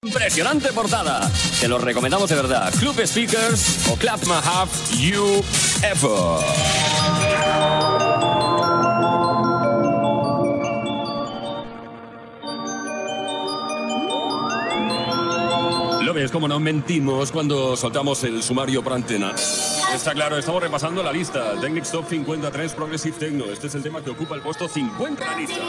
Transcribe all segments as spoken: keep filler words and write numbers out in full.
Impresionante portada. Te lo recomendamos de verdad. Club Speakers o Club My Have You Ever. Lo ves, como no mentimos cuando soltamos el sumario por antena. Está claro, estamos repasando la lista. Technics Top cincuenta y tres Progressive Techno. Este es el tema que ocupa el puesto cincuenta de la lista.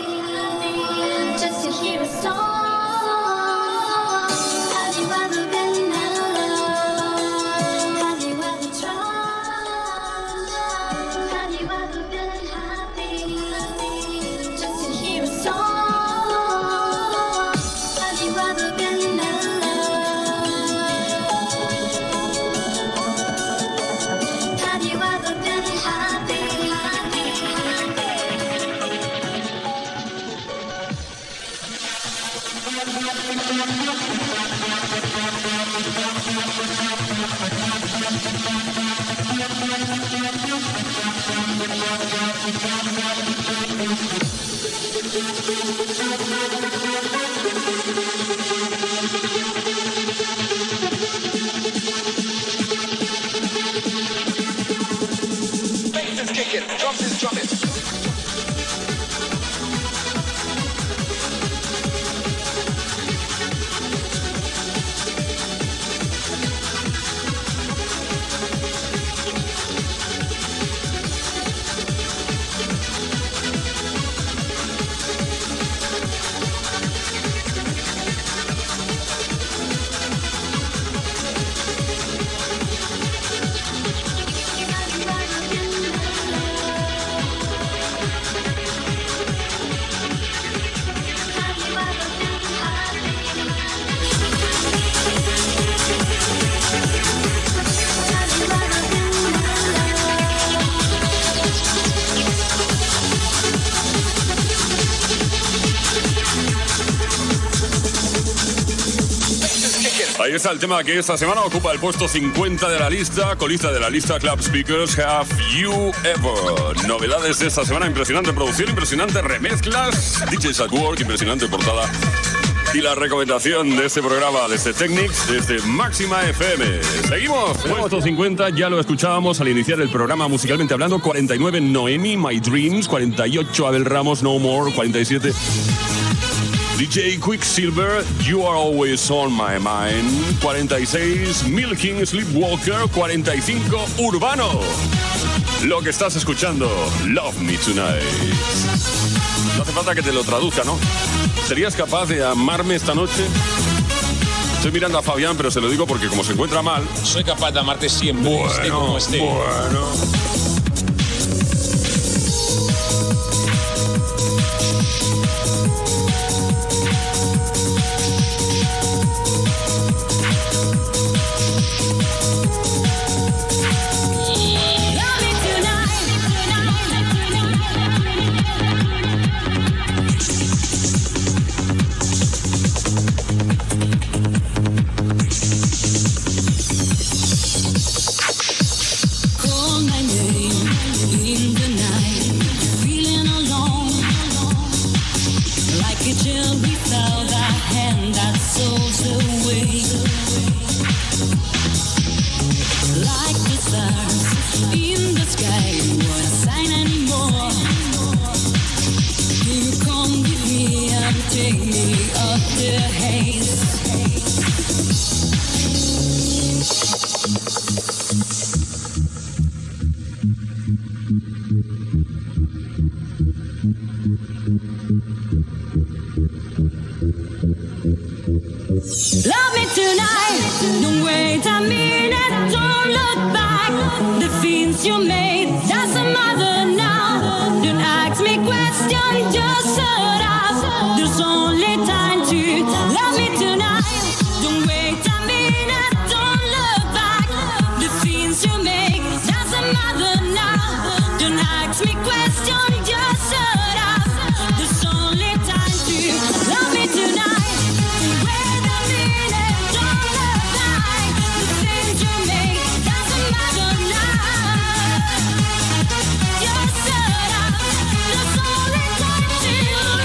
Ahí está el tema que esta semana ocupa el puesto cincuenta de la lista, colista de la lista Club Speakers, Have You Ever. Novedades de esta semana, impresionante producción, impresionante remezclas, D Js at Work, impresionante portada. Y la recomendación de este programa, desde Technics, desde Máxima F M. Seguimos, puesto cincuenta, ya lo escuchábamos al iniciar el programa musicalmente hablando. cuarenta y nueve, Noemi, My Dreams. cuarenta y ocho, Abel Ramos, No More. cuarenta y siete... D J Quicksilver, You Are Always On My Mind. cuarenta y seis, Milking Sleepwalker. cuarenta y cinco, Urbano. Lo que estás escuchando, Love Me Tonight. No hace falta que te lo traduzca, ¿no? ¿Serías capaz de amarme esta noche? Estoy mirando a Fabián, pero se lo digo porque como se encuentra mal... Soy capaz de amarte siempre, bueno, esté como esté. Bueno... Love me tonight, don't wait a minute, don't look back. The things you made, doesn't matter now. Don't ask me questions, just shut up. There's only time to love me tonight. Don't wait a minute, don't look back. The things you make, doesn't matter now. Don't ask me questions, just shut up. There's only time to love me tonight. Love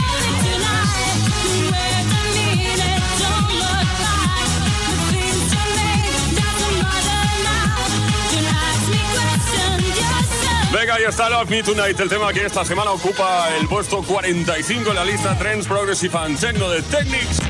está Love Me Tonight, el tema que esta semana ocupa el puesto cuarenta y cinco en la lista Trends Progressive and Techno de Technics.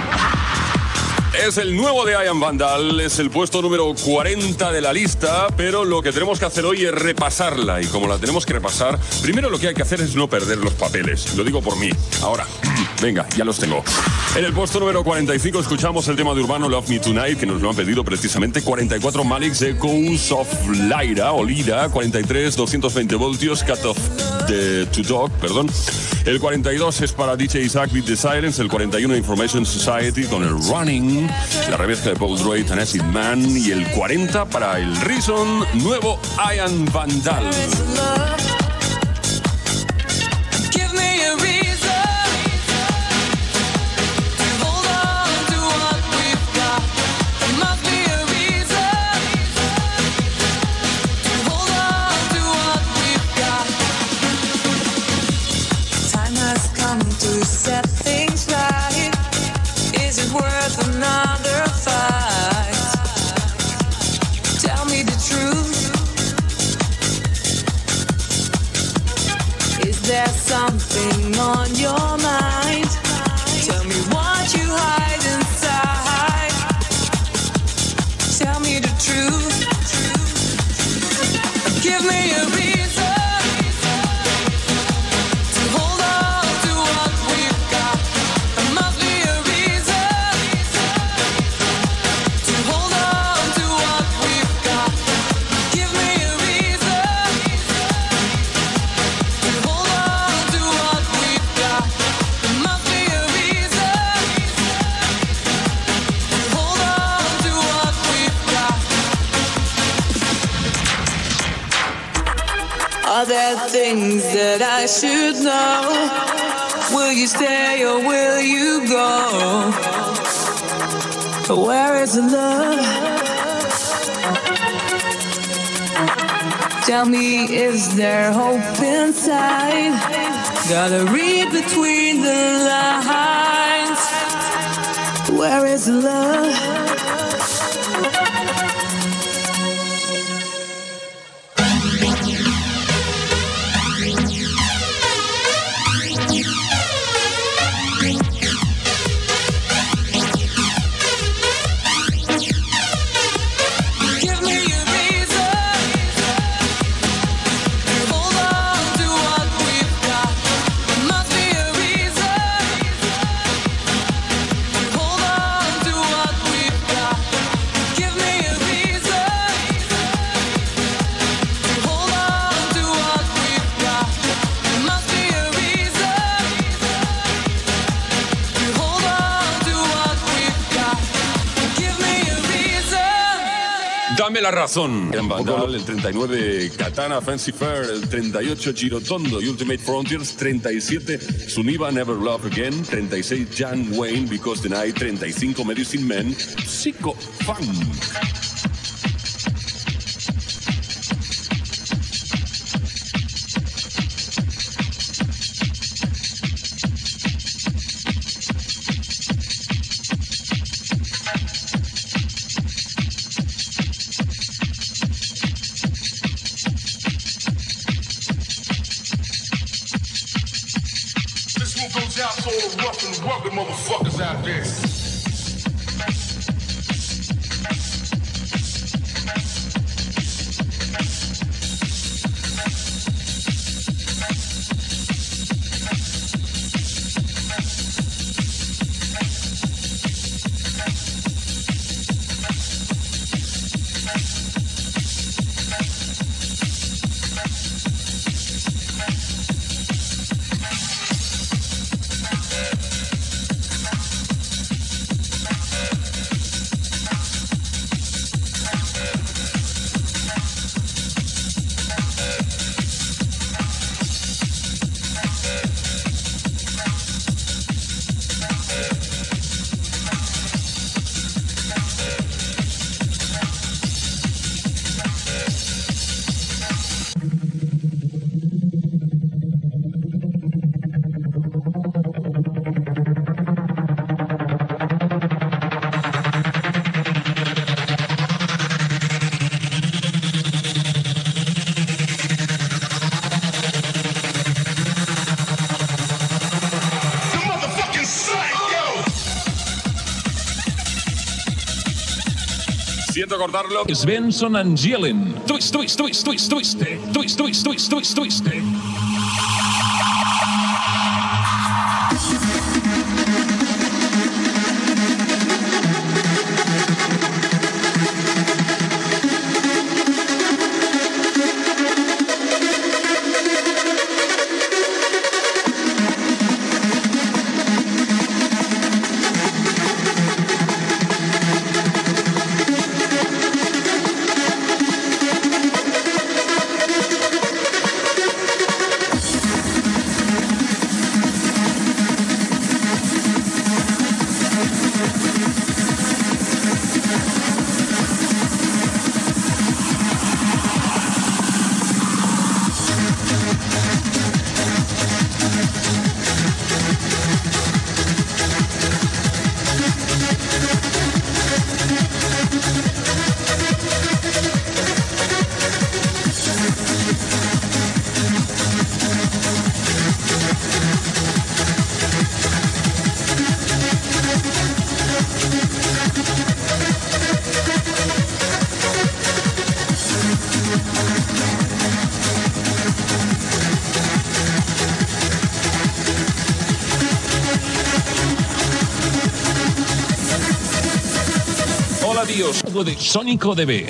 Es el nuevo de Ian Vandal, es el puesto número cuarenta de la lista, pero lo que tenemos que hacer hoy es repasarla. Y como la tenemos que repasar, primero lo que hay que hacer es no perder los papeles. Lo digo por mí. Ahora, venga, ya los tengo. En el puesto número cuarenta y cinco escuchamos el tema de Urbano Love Me Tonight, que nos lo han pedido precisamente. Cuarenta y cuatro Malik's Echoes of Lyra, o Lira. Cuarenta y tres doscientos veinte voltios, Cut of the To Dog, perdón. El cuarenta y dos es para D J Isaac with the Silence. El cuarenta y uno Information Society con el Running. La remezcla de Paul Droid and Acid Man. Y el cuarenta para el Reason, nuevo Ian Vandal. Something on your mind. Tell me what you hide inside. Tell me the truth. Give me a reason to hold on to what we've got. There must be a reason to hold on to what we've got. Give me a reason to hold on. Are there things that I should know? Will you stay or will you go? Where is the love? Tell me, is there hope inside? Gotta read between the lines. Where is the love? Dame la razón. Ian Vandal, el treinta y nueve Katana Fancy Fair, el treinta y ocho Girotondo y Ultimate Frontiers, treinta y siete Suniva Never Love Again, treinta y seis Jan Wayne Because the Night, treinta y cinco Medicine Men, Psycho Funk. Motherfuckers out there. Siento cortarlo. Svensson and Jelen. Twist, twist, twist, twist, twist. Twist, twist, twist, twist, twist. Dios, algo de Sónico D B.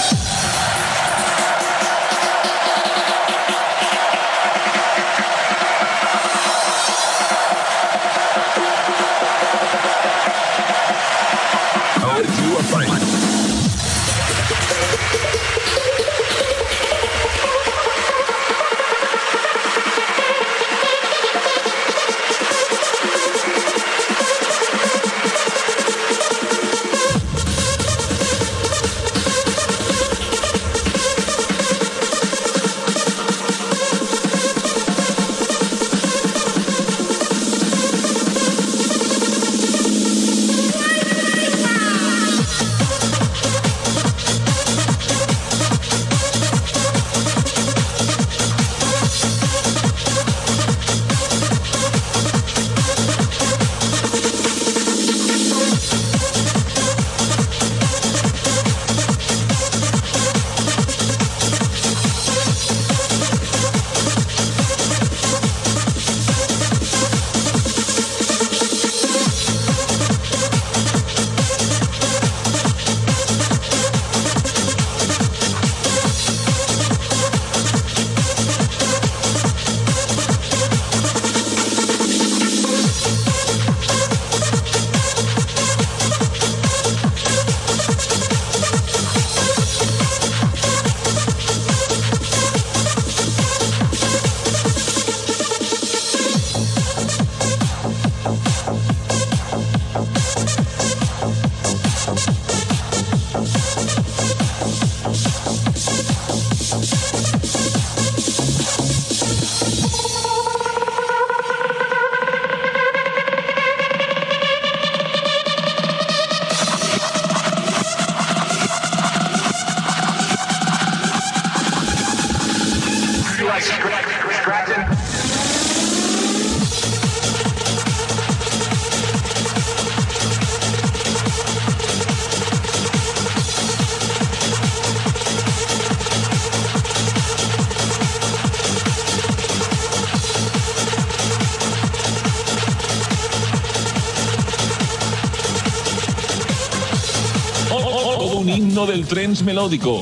Un himno del trance melódico.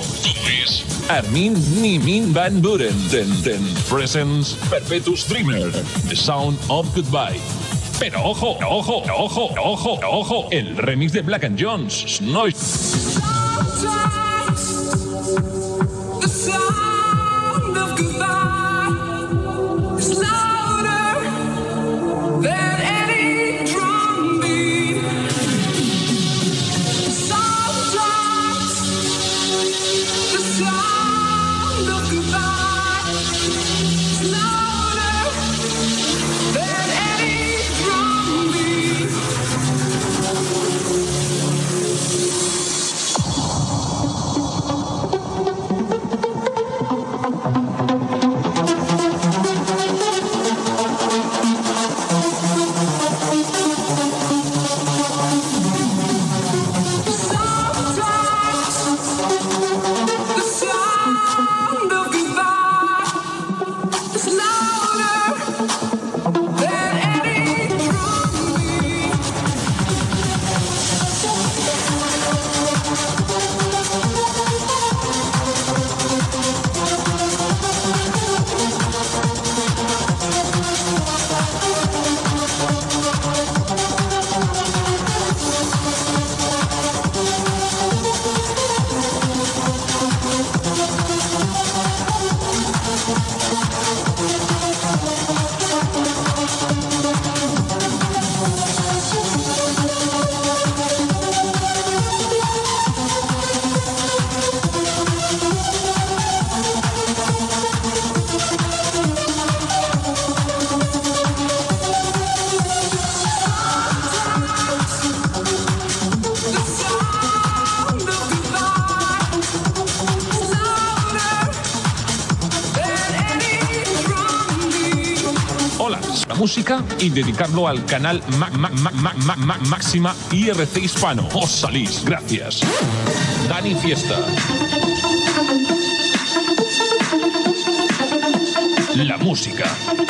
Armin Nimin Van Buren. Ten, ten. Presents Perpetuous Dreamer. The Sound of Goodbye. Pero ojo, ojo, ojo, ojo, ojo. El remix de Black and Jones. Noise. The sound of goodbye is louder than any drum beat. Sometimes the sound of goodbye is louder than any drum beat. la música y dedicarlo al canal ma ma ma ma ma ma Máxima I R C Hispano. Os salís. Gracias. Dani Fiesta. La música.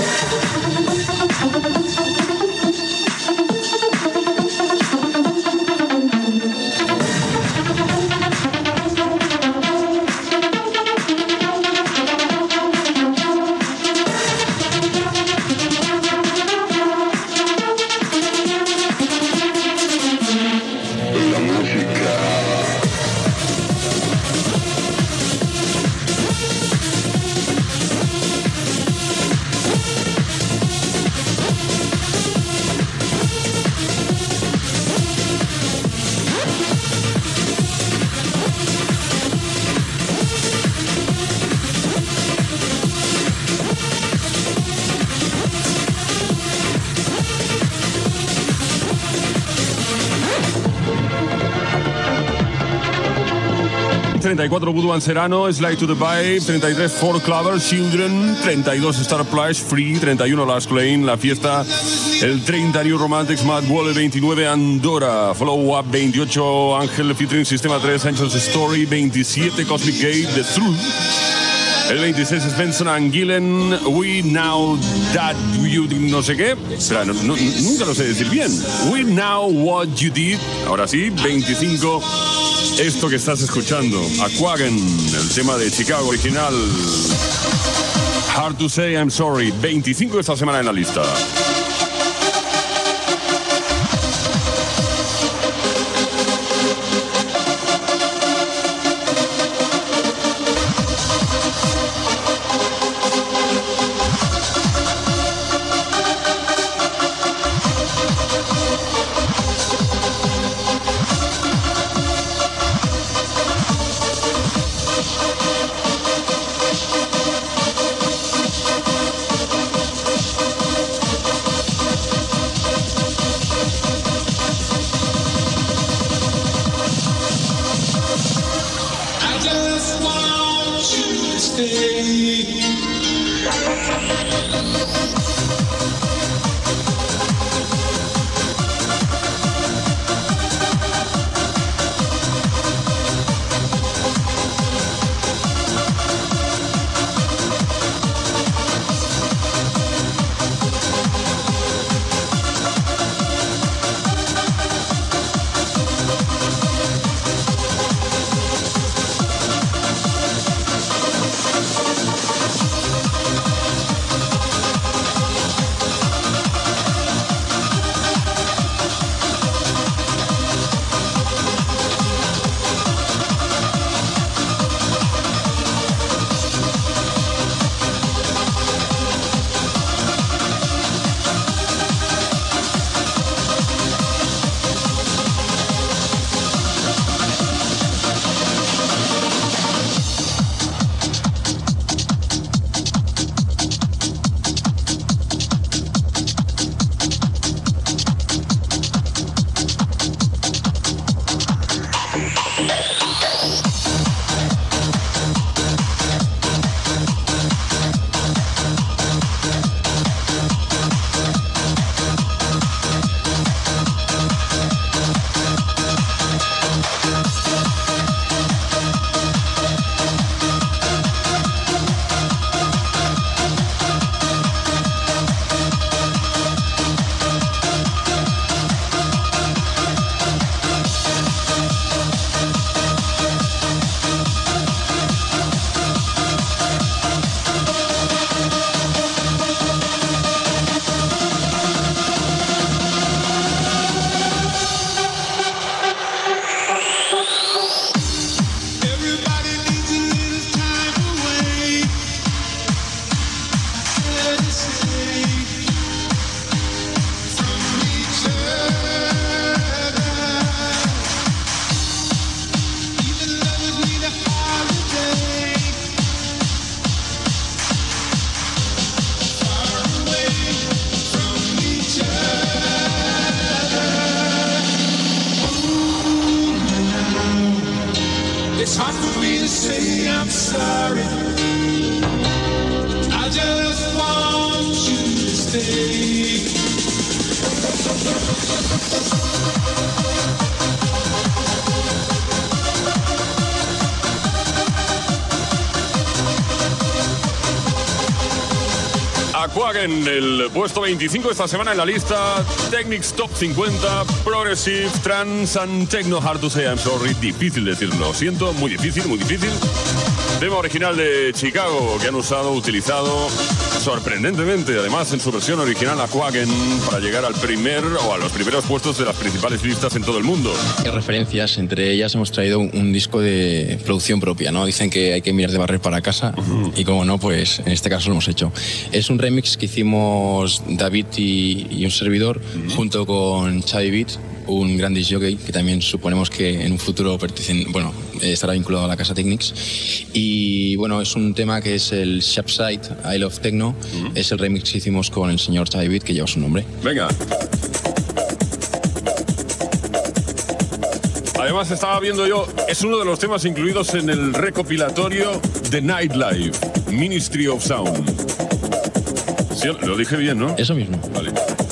treinta y cuatro Voodoo and Serrano, Slide to the Vibe, treinta y tres Four Clover, Children, treinta y dos Star Plush, Free, treinta y uno Last Lane, La Fiesta, el treinta New Romantics, Mad Wall, el veintinueve Andorra, Follow Up, veintiocho Ángel featuring Sistema tres, Angels Story, veintisiete Cosmic Gate, The Truth, el veintiséis Svensson and Gillen, We Now That You no sé qué, espera, no, no, nunca lo sé decir bien, We Now What You Did, ahora sí, veinticinco esto que estás escuchando, Aquagen, el tema de Chicago original, Hard to Say I'm Sorry, veinticinco esta semana en la lista. It's hard for me to say I'm sorry. I just want you to stay. Aquagen, el puesto veinticinco esta semana en la lista Technics Top cincuenta, Progressive, Trance and Techno. Hard to say, I'm sorry. Difícil decirlo, lo siento, muy difícil, muy difícil. Tema original de Chicago que han usado, utilizado sorprendentemente, además en su versión original Aquagen, para llegar al primer o a los primeros puestos de las principales listas en todo el mundo. Hay referencias, entre ellas hemos traído un, un disco de producción propia, ¿no? Dicen que hay que mirar de barrer para casa, uh-huh. Y como no, pues en este caso lo hemos hecho. Es un remix que hicimos David y, y un servidor, uh-huh. junto con Xavi Beat, un gran disc jockey que también suponemos que en un futuro pertenece, bueno, estará vinculado a la casa Technics. Y bueno, es un tema que es el Shapside, I Love Techno. Uh-huh. Es el remix que hicimos con el señor Xavi Beat, que lleva su nombre. Venga. Además estaba viendo yo, es uno de los temas incluidos en el recopilatorio de Nightlife, Ministry of Sound. Sí, lo dije bien, ¿no? Eso mismo. Vale.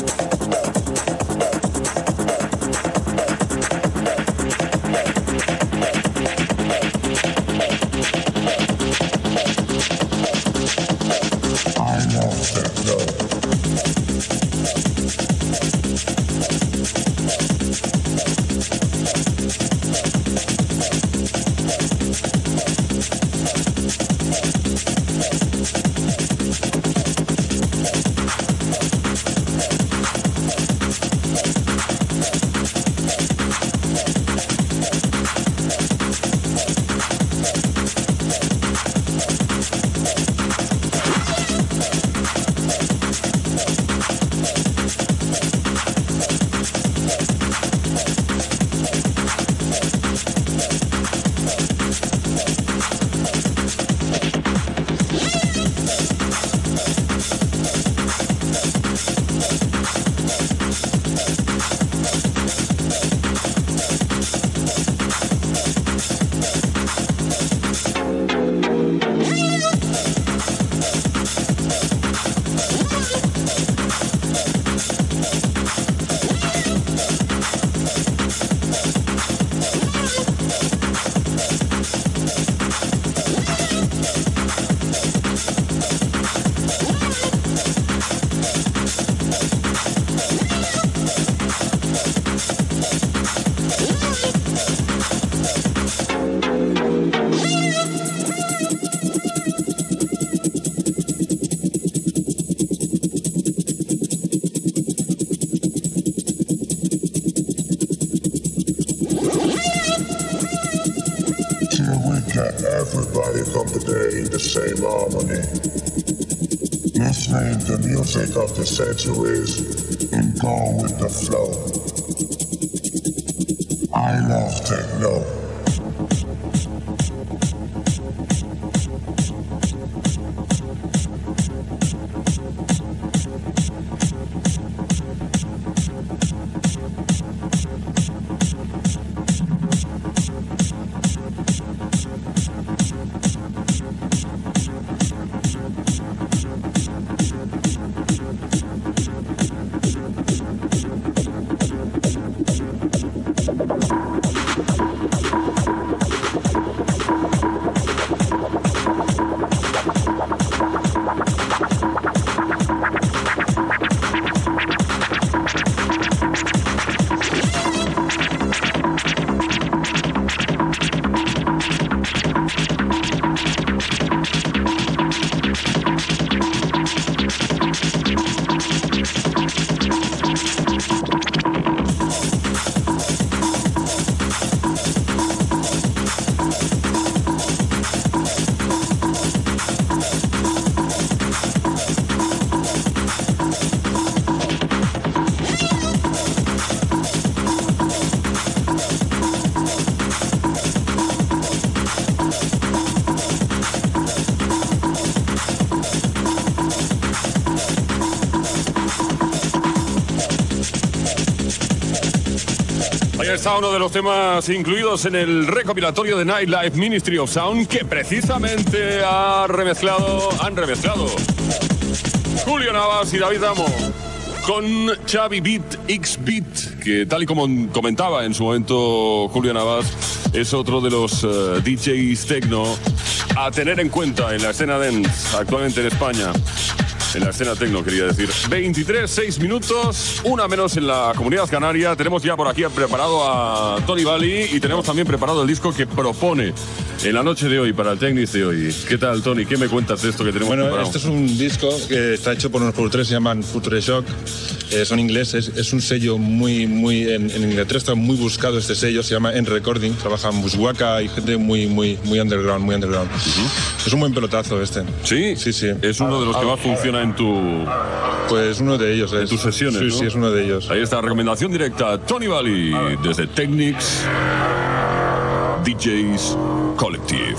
Everybody from today in the same harmony, listening to music of the centuries and go with the flow. I love techno. Está uno de los temas incluidos en el recopilatorio de Nightlife, Ministry of Sound, que precisamente ha remezclado, han remezclado Julio Navas y David Amo. con Xavi Beat X Beat, que tal y como comentaba en su momento Julio Navas, es otro de los uh, D Js techno a tener en cuenta en la escena dance actualmente en España. En la escena techno, quería decir. veintitrés, seis minutos, una menos en la Comunidad Canaria. Tenemos ya por aquí preparado a Tony Valli y tenemos también preparado el disco que propone en la noche de hoy, para el Technics de hoy. ¿Qué tal, Tony? ¿Qué me cuentas de esto que tenemos bueno, preparado? Este es un disco que está hecho por unos productores que se llaman Future Shock. Eh, son ingleses. Es un sello muy, muy... En, en Inglaterra está muy buscado este sello. Se llama En Recording. Trabajan Bushwaka y gente muy, muy, muy underground, muy underground. Uh-huh. Es un buen pelotazo este. ¿Sí? Sí, sí. Es uno de los que más funciona en tu... Pues uno de ellos. En es. tus sesiones, Sí, ¿no? sí, es uno de ellos. Ahí está, recomendación directa. Tony Valli, desde Technics D Js Collective.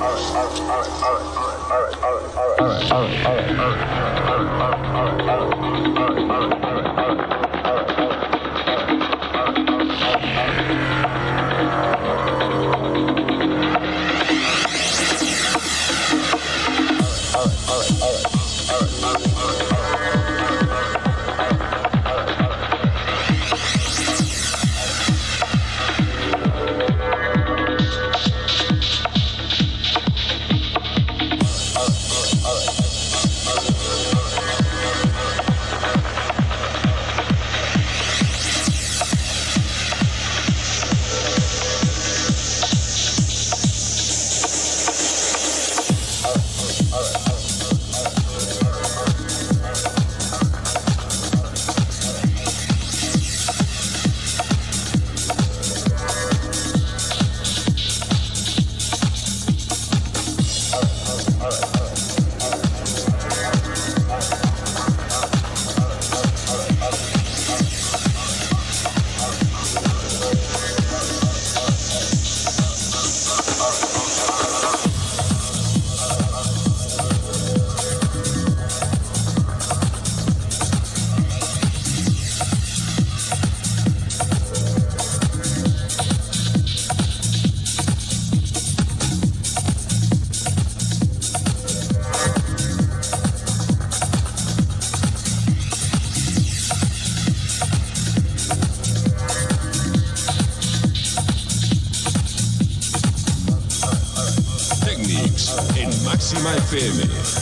Máxima F M.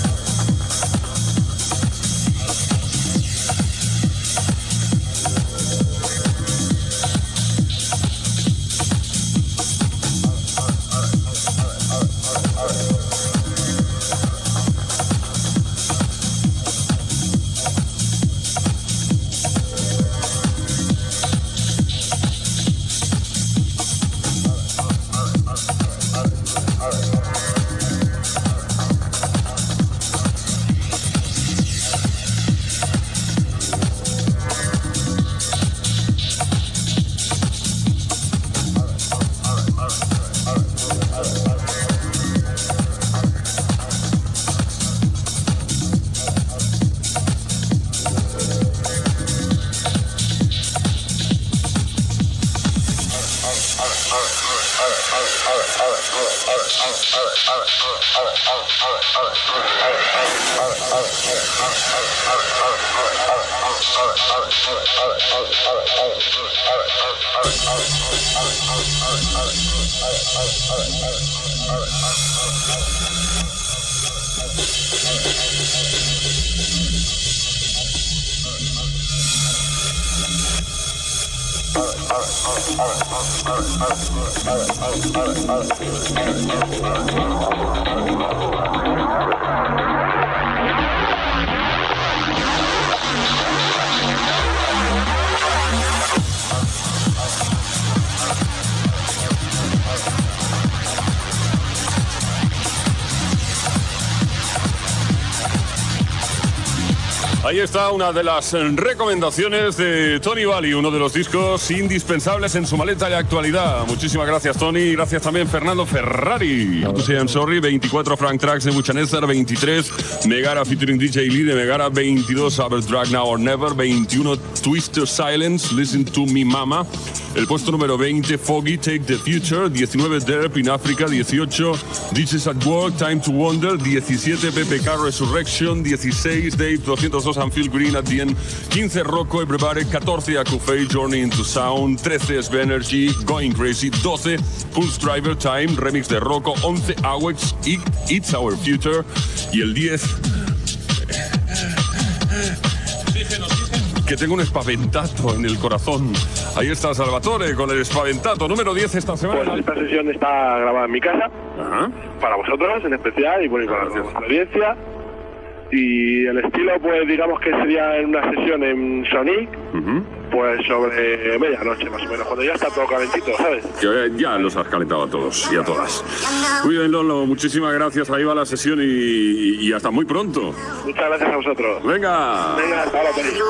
Ahí está una de las recomendaciones de Tony Valli, uno de los discos indispensables en su maleta de actualidad. Muchísimas gracias, Tony. Gracias también, Fernando Ferrari. No say I'm sorry. veinticuatro Frank Tracks de Buchanesar. veintitrés Megara featuring D J Lee de Megara. veintidós Drag Now or Never. veintiuno Twister Silence, Listen to Me Mama. El puesto número veinte, Foggy, Take the Future. diecinueve, Derp, In Africa. dieciocho, Ditches at Work, Time to Wonder. diecisiete, P P K, Resurrection. dieciséis, Dave doscientos dos, and Feel Green at the End. quince, Rocco, Everybody. catorce, Akufei, Journey into Sound. trece, S B Energy, Going Crazy. doce, Pulse Driver, Time, remix de Rocco. once, Awex, It's Our Future. Y el diez... que tengo un espaventato en el corazón. Ahí está Salvatore con el espaventato número diez esta semana. Pues esta sesión está grabada en mi casa. Ajá. Para vosotros en especial y bueno, y para la audiencia. Y el estilo, pues digamos que sería en una sesión en Sonic, uh-huh. pues sobre medianoche más o menos, cuando ya está todo calentito, ¿sabes? Que ya los has calentado a todos y a todas. Muy bien, Lolo, muchísimas gracias. Ahí va la sesión y, y hasta muy pronto. Muchas gracias a vosotros. Venga. Venga, hasta ahora, Peri.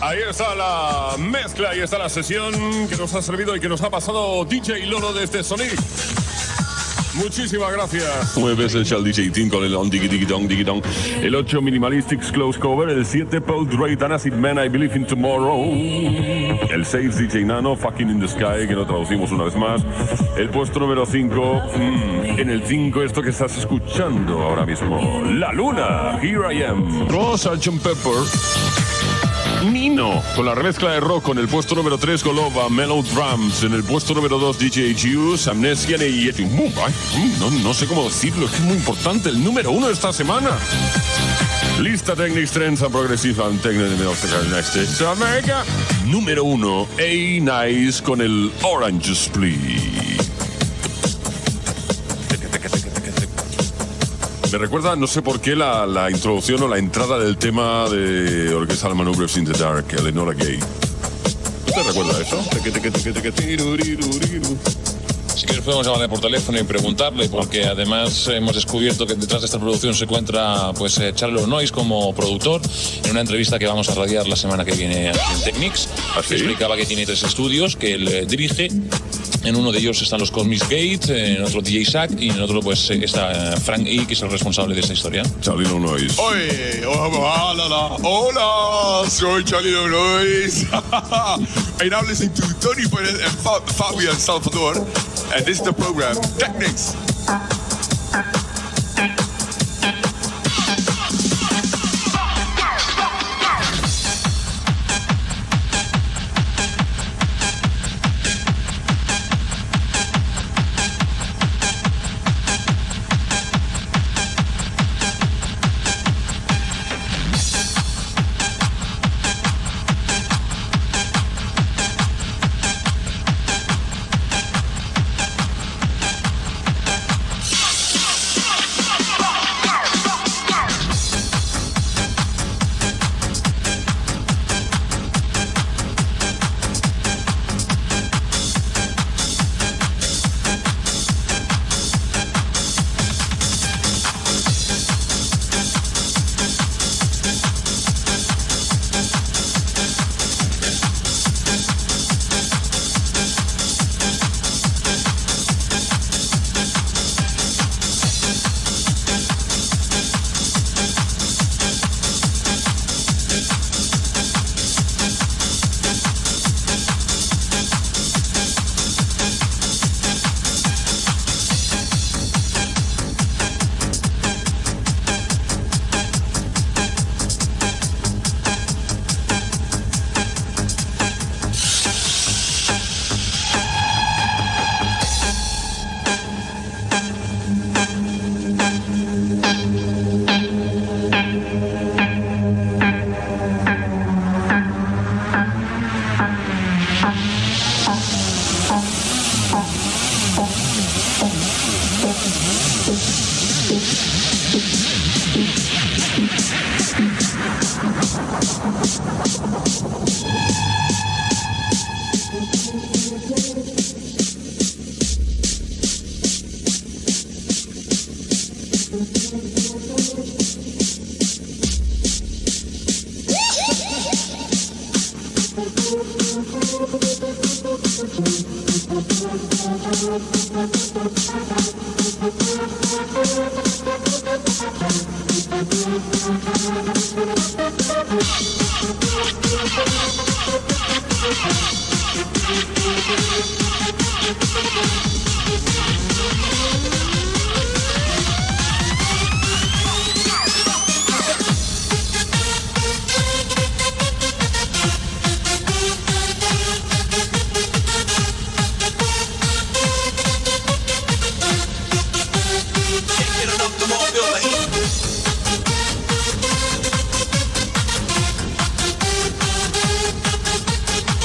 Ahí está la mezcla, ahí está la sesión que nos ha servido y que nos ha pasado D J Lolo desde Sonic. Muchísimas gracias. nueve veces el D J Team con el on diggy diggy dong diggy dong. El ocho Minimalistics Close Cover. El siete Paul Drake and Acid Man I Believe in Tomorrow. El seis D J Nano Fucking in the Sky, que no traducimos una vez más. El puesto número cinco. Mmm, en el cinco esto que estás escuchando ahora mismo. La Luna. Here I Am. Rosa Sergeant Pepper. Nino, con la remezcla de rock, con el puesto número tres, Golova, Mellow Drums, en el puesto número dos, D J Juice, Amnesia y Yeti. No, no sé cómo decirlo, es que es muy importante, el número uno de esta semana. Lista Technics, Trends and Progressive and Technical Next States America. Número uno, A-Nice con el Orange Split. Me recuerda, no sé por qué, la, la introducción o la entrada del tema de Orquesta de Maneuvers in the Dark, el de Nora Gay. ¿Te recuerda eso? Si quieres podemos llamarle por teléfono y preguntarle, porque además hemos descubierto que detrás de esta producción se encuentra pues Charlie O'Nois como productor. En una entrevista que vamos a radiar la semana que viene en Technics, ¿Ah, sí? explicaba que tiene tres estudios que él eh, dirige. En uno de ellos están los Cosmic Gate, en otro D J Sack y en otro pues está Frank E, que es el responsable de esta historia. Charlie O'Nois. Oye, hola, hola, hola, soy Charlie O'Nois. And I'm listening to Tony Perez and Fabian Salvador, and this is the program Technics.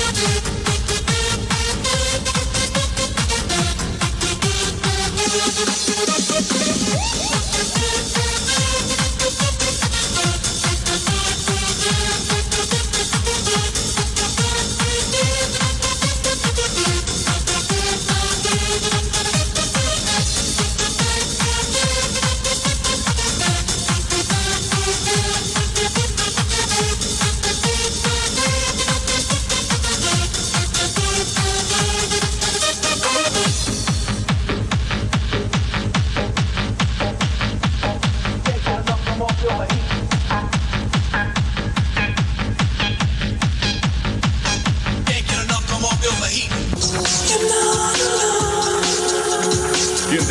We'll be right back.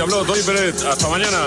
habló Tony Pérez. Hasta mañana.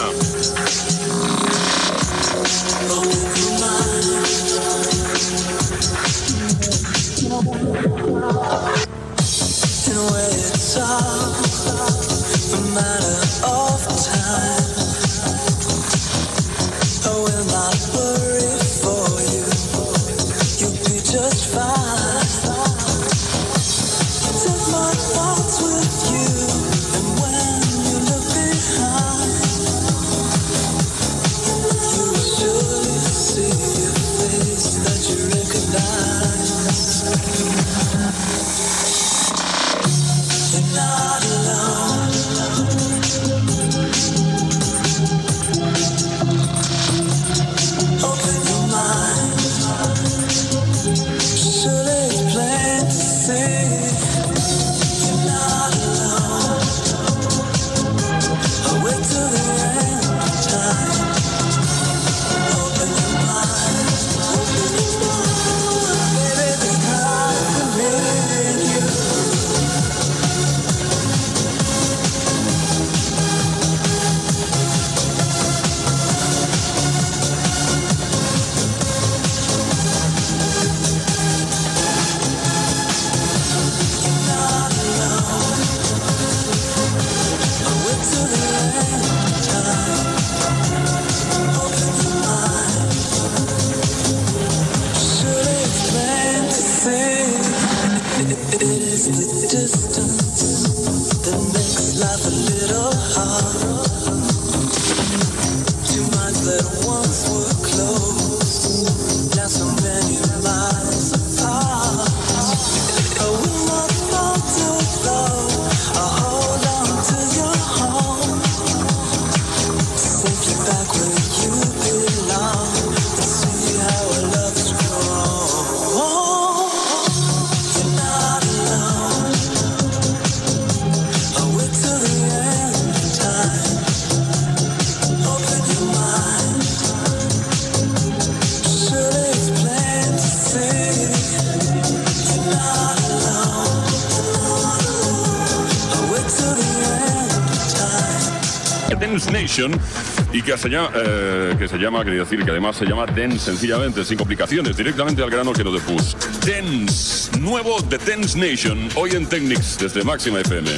Dance Nation y que se llama, eh, que se llama, quería decir, que además se llama Dance sencillamente, sin complicaciones, directamente al grano que lo de Push. Dance, nuevo de Dance Nation, hoy en Technics desde Máxima F M.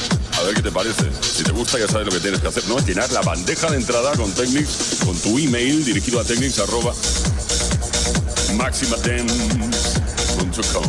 A ver qué te parece. Si te gusta ya sabes lo que tienes que hacer, ¿no? Llenar la bandeja de entrada con Technics, con tu email dirigido a technics arroba maximadance punto com.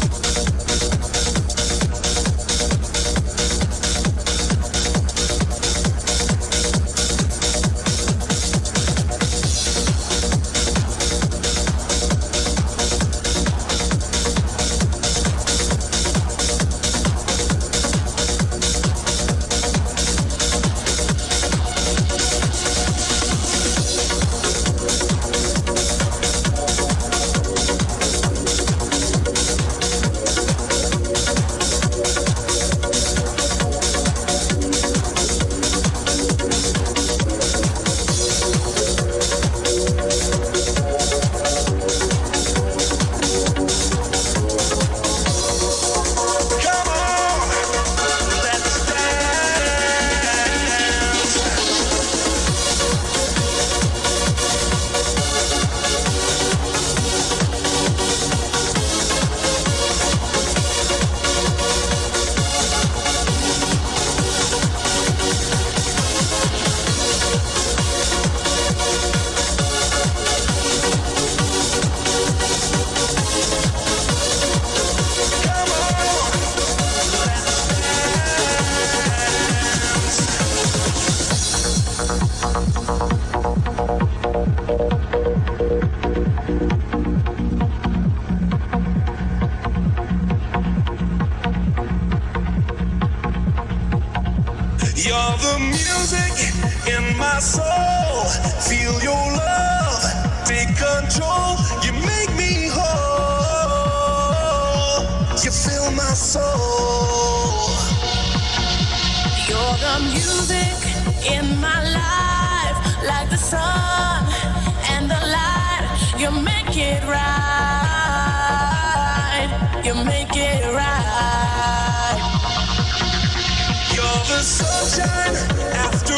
You're the music in my soul. Feel your love, take control. You make me whole. You fill my soul. You're the music in my life, like the sun and the light. You make it right. You make it right. You're the sunshine after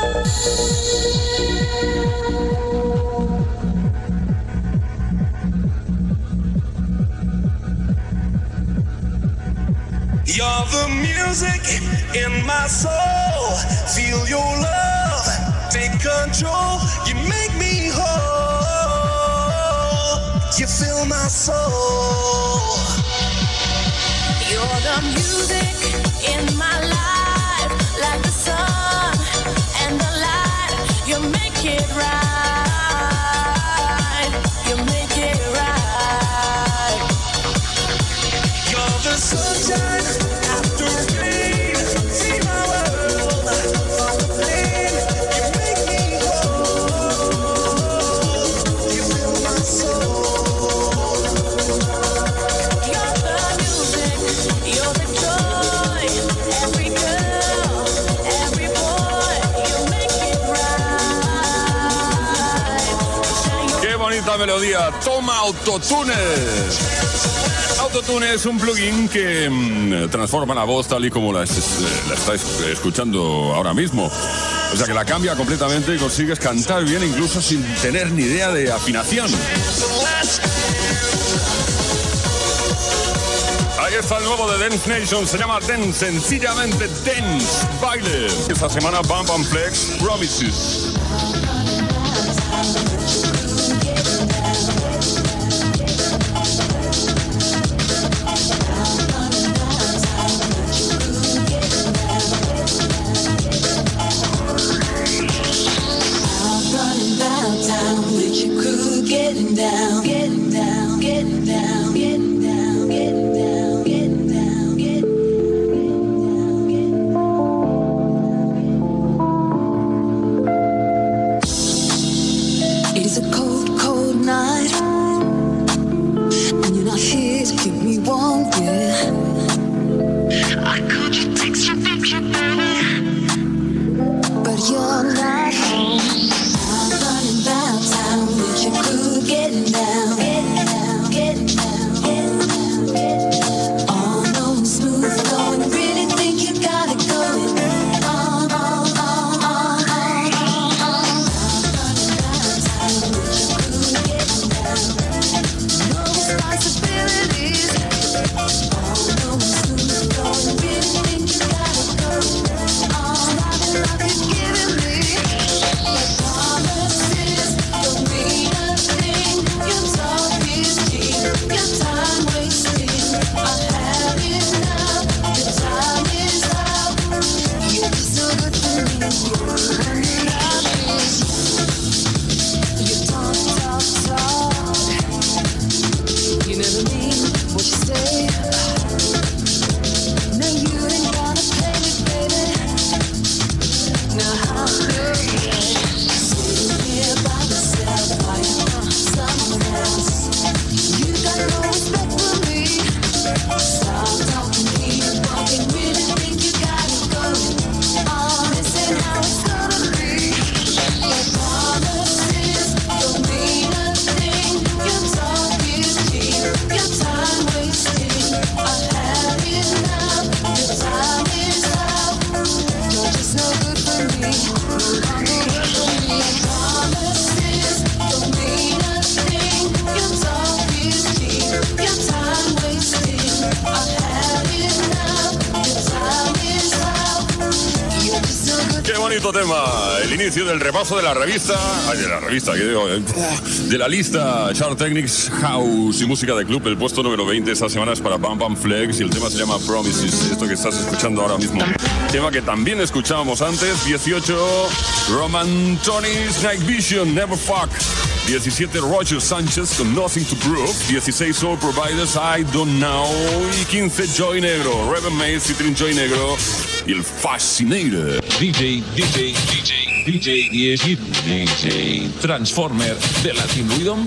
You're the music in my soul. Feel your love, take control. You make me whole. You fill my soul. You're the music in my life, like the sun and the light. You make it right. You make it right. You're the sunshine after rain. See my world from the plane. You make me whole. You fill my soul. You're the music, you're the joy. Every girl, every boy, you make it right. ¡Qué bonita melodía! ¡Toma Autotune! Autotune es un plugin que mmm, transforma la voz tal y como la, es, la estáis escuchando ahora mismo. O sea que la cambia completamente y consigues cantar bien incluso sin tener ni idea de afinación. Ahí está el nuevo de Dance Nation, se llama Dance, sencillamente Dance, baile. Esta semana Bam Bam Flex, Promises. Getting down, getting down, getting down, getting down, getting down, getting down, getting down. It is a cold, cold night, and you're not here to keep me warm, yeah. I could you text your picture, baby, but you're not home. I'm running downtown with your crew, getting down, getting down, getting down, getting down, getting down. All knowing, smooth going, really think you got it going on, on, on, on, on, on, on. I'm running downtown with your crew, getting down. No responsibilities. All knowing, smooth going, really think you got it going on. All the love you're giving me. Promises don't mean a thing. Your talk is cheap, your time wasting. I have it now, your time is out. You're just so good for me, you're running out of this. You talk, talk, talk. You never mean what you say. No, you ain't gonna play me, baby. Now how could sitting here by myself, fighting for someone else? You got no respect for me. Stop talking, keep walking, really think you got it going on. This ain't how it's gonna be. Your promises don't mean a thing. Your talk is cheap, your time wasting. I have it now, your time is out. You're just no good for me, no longer work for me. Promises don't mean a thing. Your talk is cheap, your time wasting. I have it now, your time is out. You're just no good ¡Qué bonito tema! El inicio del repaso de la revista, ay, de la revista, ¿qué digo? De la lista Chart Technics House y música de club. El puesto número veinte esta semana es para Bam Bam Flex y el tema se llama Promises, esto que estás escuchando ahora mismo. Tema que también escuchábamos antes, dieciocho, Roman Tony's Night Vision, Never Fuck. diecisiete, Roger Sánchez con Nothing to Prove. dieciséis, Soul Providers, I Don't Know. Y quince, Joy Negro, Reverend Maze featuring Joy Negro y el Fascinator. D J, D J, D J, D J diez, D J Transformer de Latin Rhythm.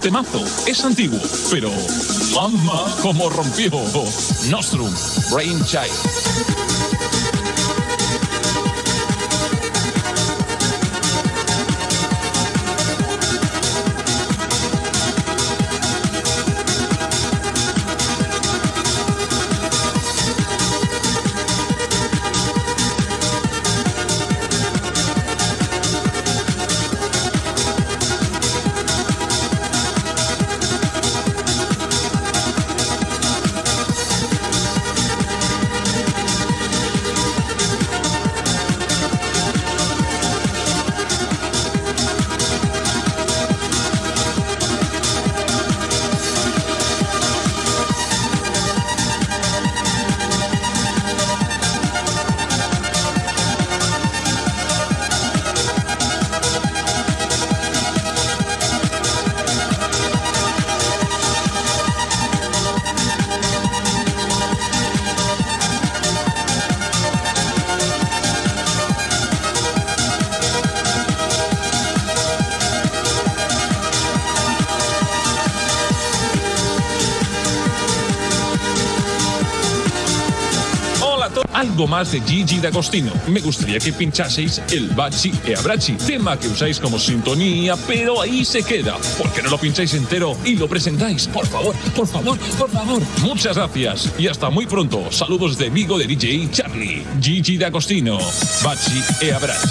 temazo. Es antiguo, pero mamá, como rompió. Nostrum, Brain Child. Algo más de Gigi D'Agostino. Me gustaría que pinchaseis el Baci e Abbracci, tema que usáis como sintonía, pero ahí se queda. ¿Por qué no lo pincháis entero y lo presentáis? Por favor, por favor, por favor. Muchas gracias y hasta muy pronto. Saludos de Vigo de D J Charlie. Gigi D'Agostino, Baci e Abbracci.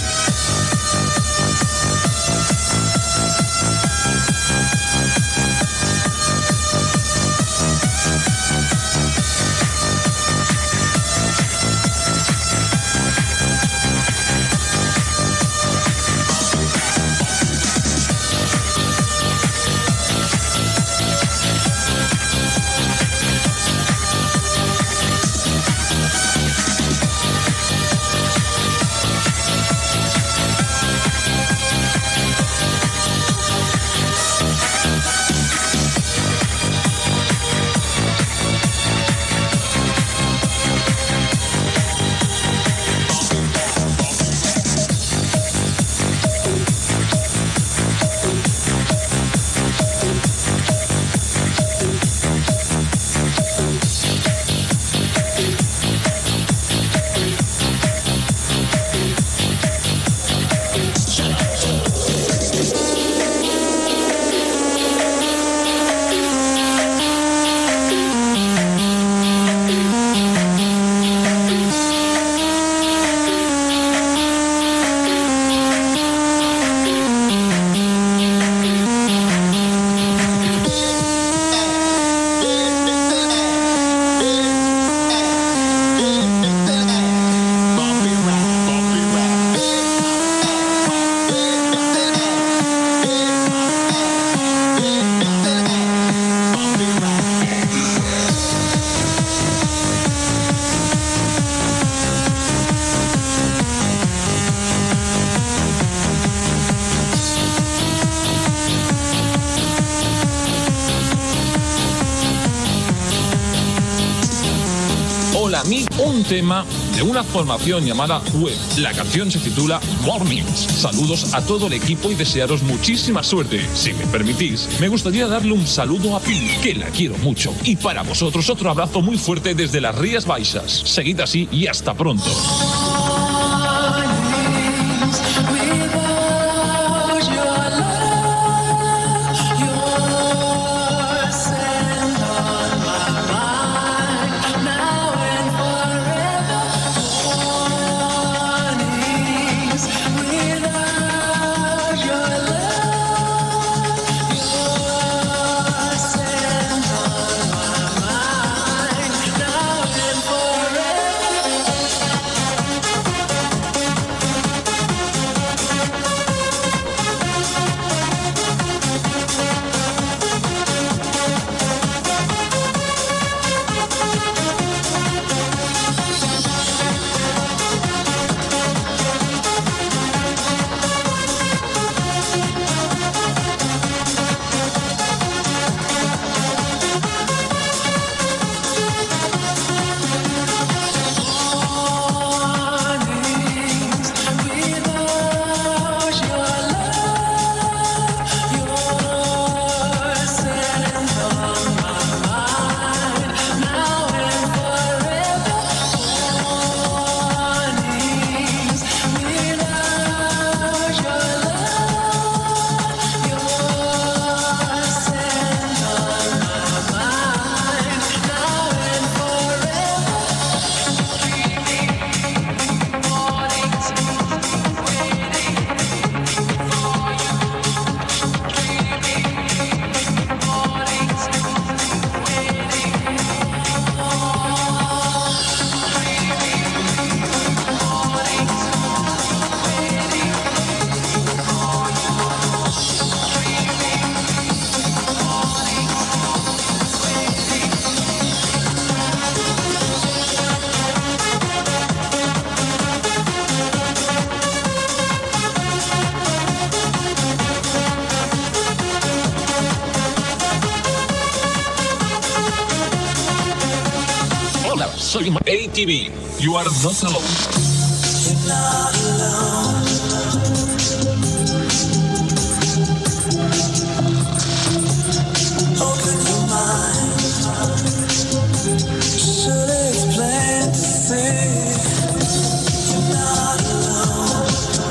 Un tema de una formación llamada Web. La canción se titula Mornings. Saludos a todo el equipo y desearos muchísima suerte. Si me permitís, me gustaría darle un saludo a Pili, que la quiero mucho. Y para vosotros otro abrazo muy fuerte desde las Rías Baixas. Seguid así y hasta pronto. soy A T V. You are not alone. You're not alone. Open your mind. Should explain to see you're not alone.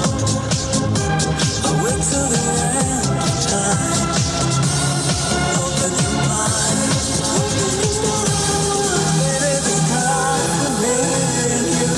I wait till the end of time. Open your mind. Baby, because I'm in you.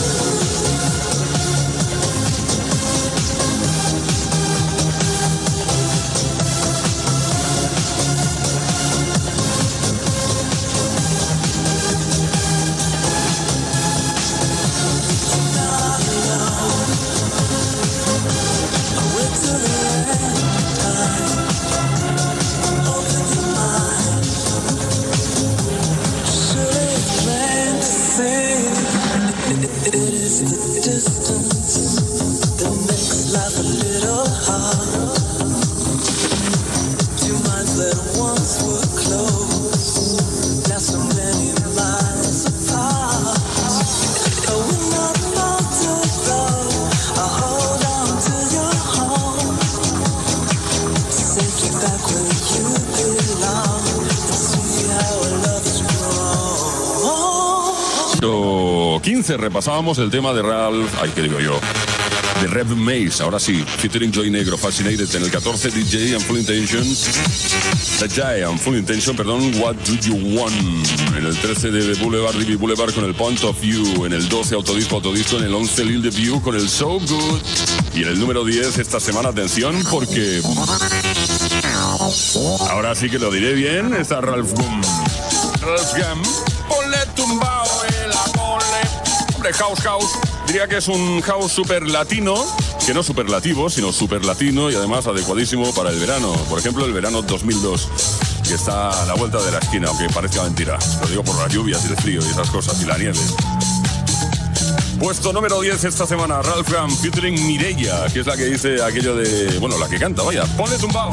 It is the distance that makes life a little hard. Two minds that once were close, now so many miles apart. Oh, we're not faltered though. I hold on to your home, safely back where you belong. And see how our love has grown. quince repasábamos el tema de Ralph, ay, ¿qué digo yo? De Rev Mace, ahora sí, featuring Joy Negro, Fascinated. En el catorce, D J and Full Intention, D J and Full Intention, perdón, What Do You Want. En el trece, de Boulevard, D B Boulevard con el Point of View. En el doce, Autodisco, Autodisco. En el once, Lil The View con el So Good. Y en el número diez, esta semana, atención, porque ahora sí que lo diré bien, está Ralph Gum. Ralph Gum, ponle tumbao en la ponle. Hombre, house, house. Diría que es un house super latino, que no superlativo, sino super latino y además adecuadísimo para el verano. Por ejemplo, el verano dos mil dos, que está a la vuelta de la esquina, aunque parezca mentira. Lo digo por las lluvias y el frío y esas cosas, y la nieve. Puesto número diez esta semana, Ralph Gum featuring Mireia, que es la que dice aquello de... Bueno, la que canta, vaya, ponle tumbao.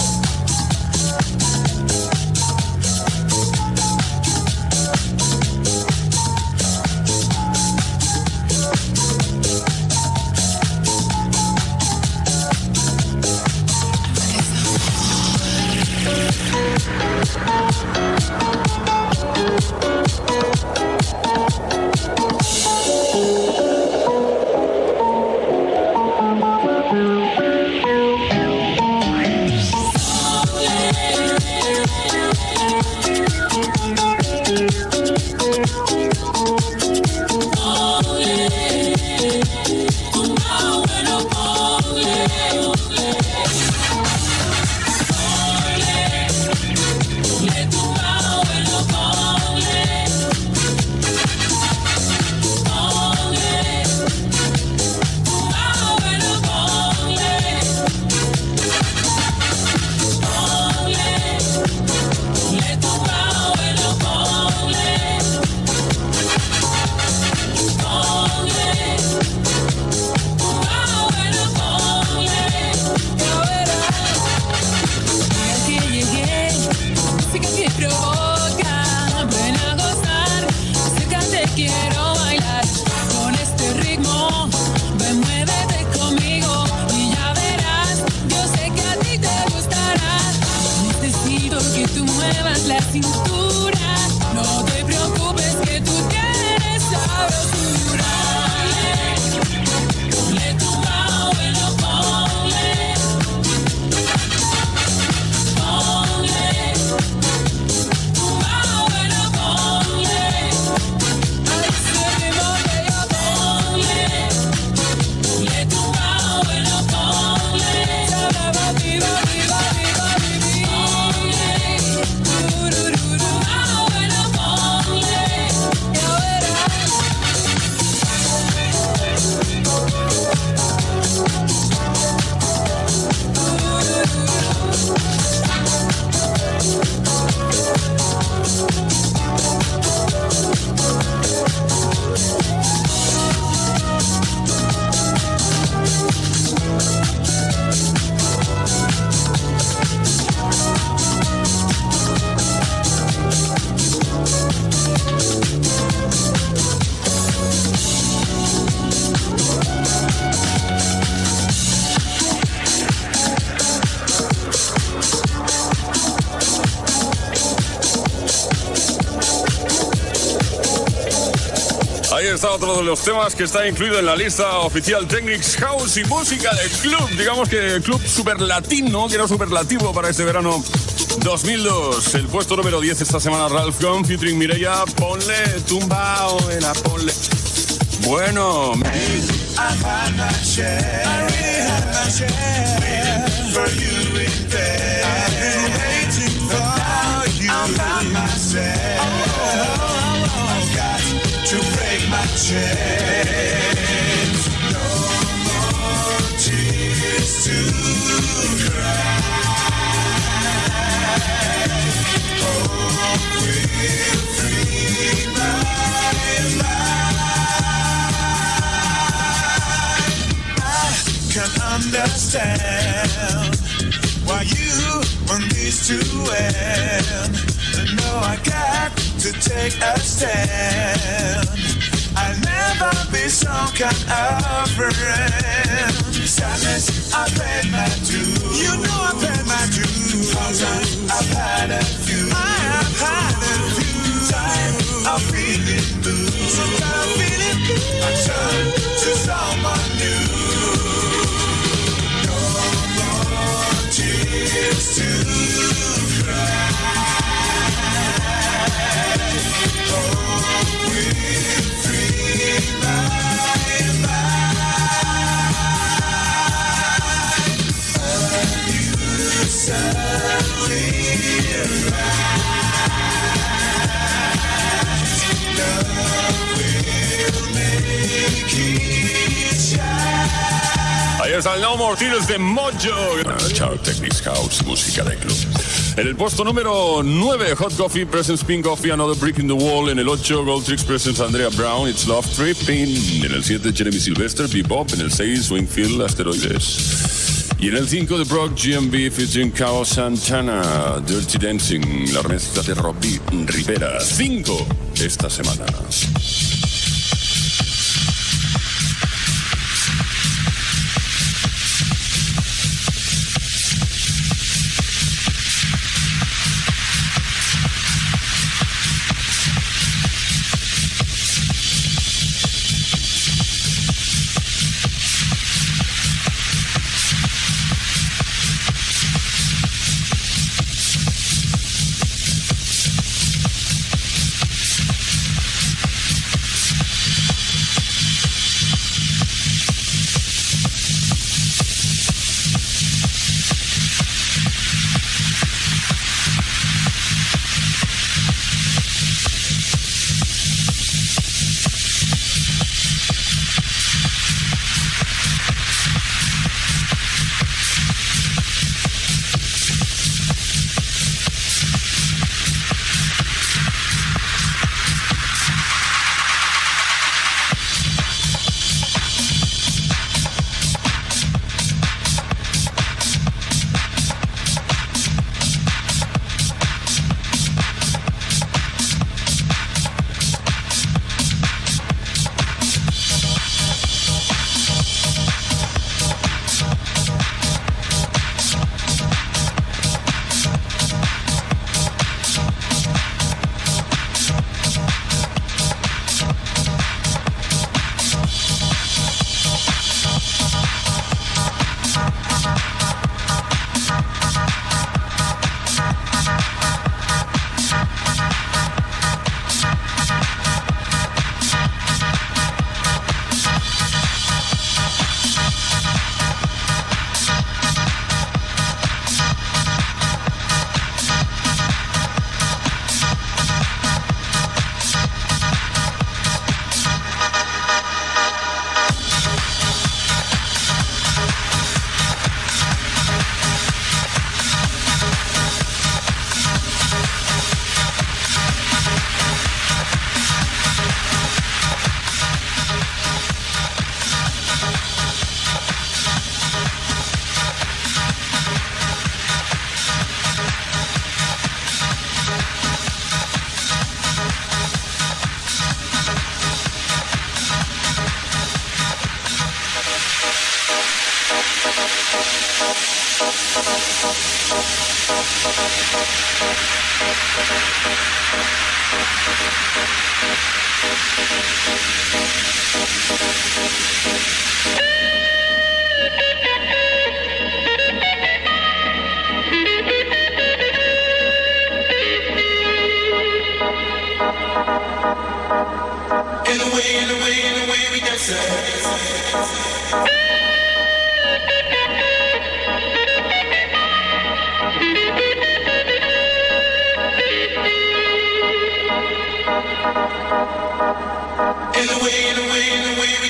está otro de los temas que está incluido en la lista oficial Technics House y música de club. Digamos que club super latino, que era superlativo para este verano dos mil dos. El puesto número diez esta semana, Ralph Gum featuring Mireia. Ponle tumbao en la ponle. Bueno. I've had my share. I really had my share. Waiting for you in bed. I've been waiting for you. I've had myself. Oh, I've got to break my chains. No more tears to cry. Hope will free my mind. Can understand why you want this to end. But no, I got to take a stand. I'll never be some kind of friend. Sadness, I paid my dues. You know I paid my dues. I've had a few. I have had a few times of feeling blue. Sometimes I'm feeling blue. I turn to someone new. Tears to cry. Hope will free my mind. A new sun will rise. Love will make it shine. Ahí está el No More Tears de Mojo. Chao, Technics House, música de club. En el puesto número nueve, Hot Coffee presents Pink Coffee, Another Brick in the Wall. En el ocho, Gold Tricks presents Andrea Brown, It's Love Tripping. En el siete, Jeremy Sylvester, Bebop. En el seis, Swingfield, Asteroides. Y en el cinco, The Brock, G M B featuring Cao Santana, Dirty Dancing, la remezcla de Robbie Rivera. cinco esta semana. In the way, in the way, in the way we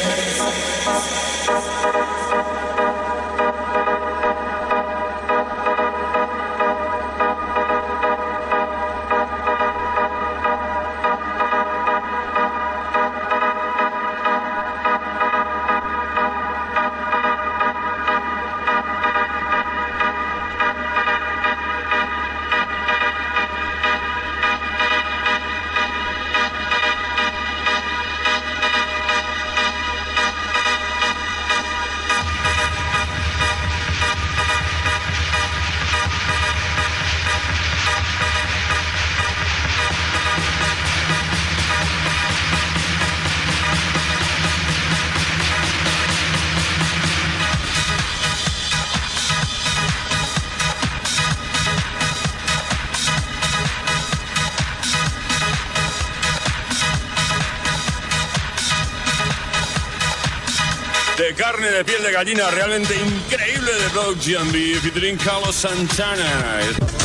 De carne de piel de gallina, realmente increíble, de Dog G and B featuring Carlos Santana.